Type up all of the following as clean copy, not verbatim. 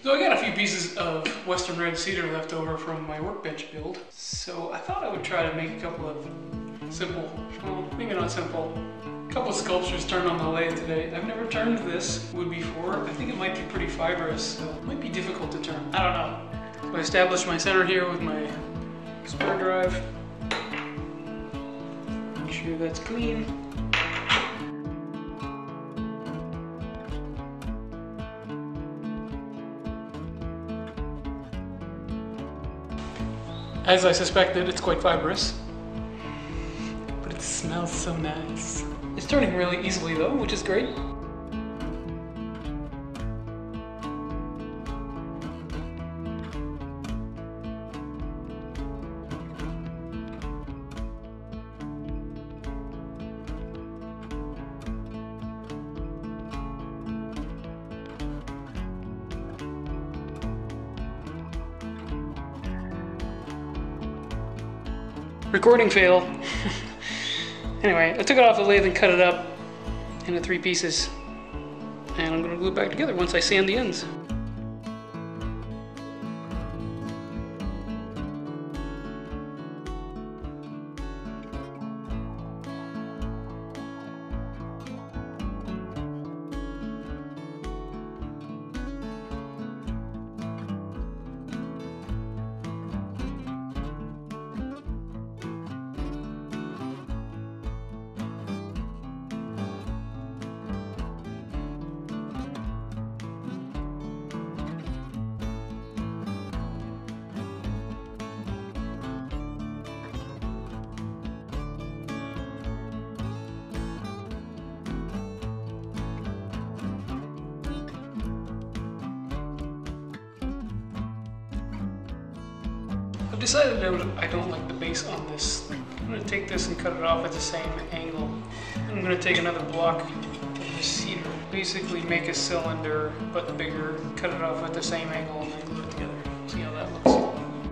So I got a few pieces of western red cedar left over from my workbench build. So I thought I would try to make a couple of simple, well, maybe not simple, a couple of sculptures turned on the lathe today. I've never turned this wood before. I think it might be pretty fibrous, so it might be difficult to turn. I don't know. So I established my center here with my square drive. Make sure that's clean. As I suspected, it's quite fibrous, but it smells so nice. It's turning really easily though, which is great. Recording fail. Anyway, I took it off the lathe and cut it up into 3 pieces. And I'm going to glue it back together once I sand the ends. I've decided I don't like the base on this. I'm going to take this and cut it off at the same angle. I'm going to take another block of this cedar, basically make a cylinder but bigger, cut it off at the same angle and then glue it together. See how that looks.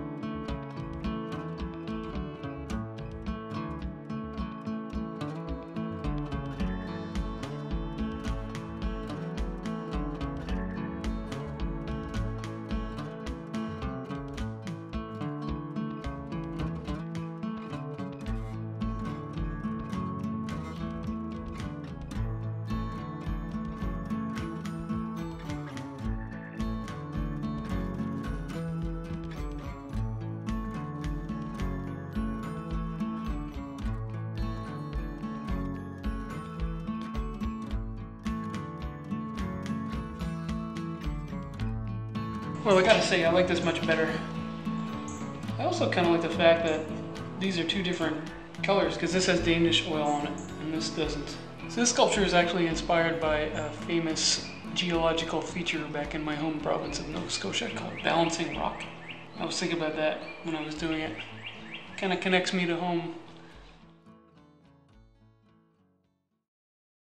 Well, I gotta say, I like this much better. I also kind of like the fact that these are 2 different colors, because this has Danish oil on it, and this doesn't. So this sculpture is actually inspired by a famous geological feature back in my home province of Nova Scotia called balancing rock. I was thinking about that when I was doing it. Kind of connects me to home.